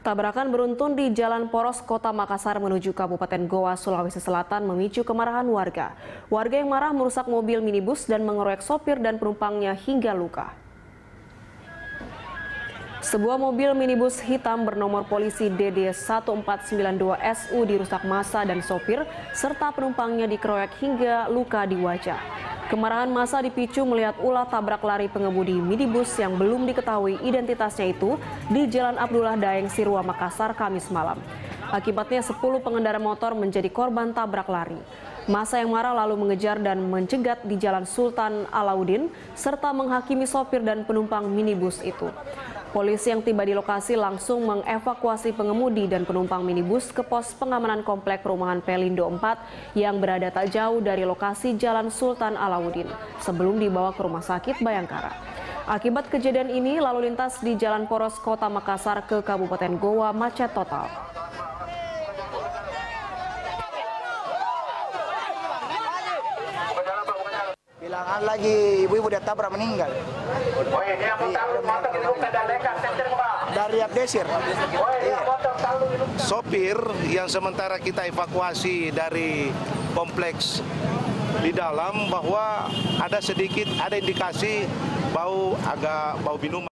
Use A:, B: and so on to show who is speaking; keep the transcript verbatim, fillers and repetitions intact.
A: Tabrakan beruntun di Jalan Poros Kota Makassar menuju Kabupaten Goa, Sulawesi Selatan memicu kemarahan warga. Warga yang marah merusak mobil minibus dan mengeroyok sopir dan penumpangnya hingga luka. Sebuah mobil minibus hitam bernomor polisi D D satu empat sembilan dua S U dirusak massa dan sopir serta penumpangnya dikeroyok hingga luka di wajah. Kemarahan massa dipicu melihat ulah tabrak lari pengemudi minibus yang belum diketahui identitasnya itu di Jalan Abdullah Daeng, Sirwa, Makassar, Kamis malam. Akibatnya sepuluh pengendara motor menjadi korban tabrak lari. Massa yang marah lalu mengejar dan mencegat di Jalan Sultan Alauddin serta menghakimi sopir dan penumpang minibus itu. Polisi yang tiba di lokasi langsung mengevakuasi pengemudi dan penumpang minibus ke pos pengamanan komplek perumahan Pelindo empat yang berada tak jauh dari lokasi Jalan Sultan Alauddin sebelum dibawa ke Rumah Sakit Bayangkara. Akibat kejadian ini, lalu lintas di Jalan Poros Kota Makassar ke Kabupaten Goa macet total.
B: Bilangan lagi ibu-ibu dia tabrak meninggal. Dari Abdesir.
C: Sopir yang sementara kita evakuasi dari kompleks di dalam bahwa ada sedikit ada indikasi bau agak bau minuman.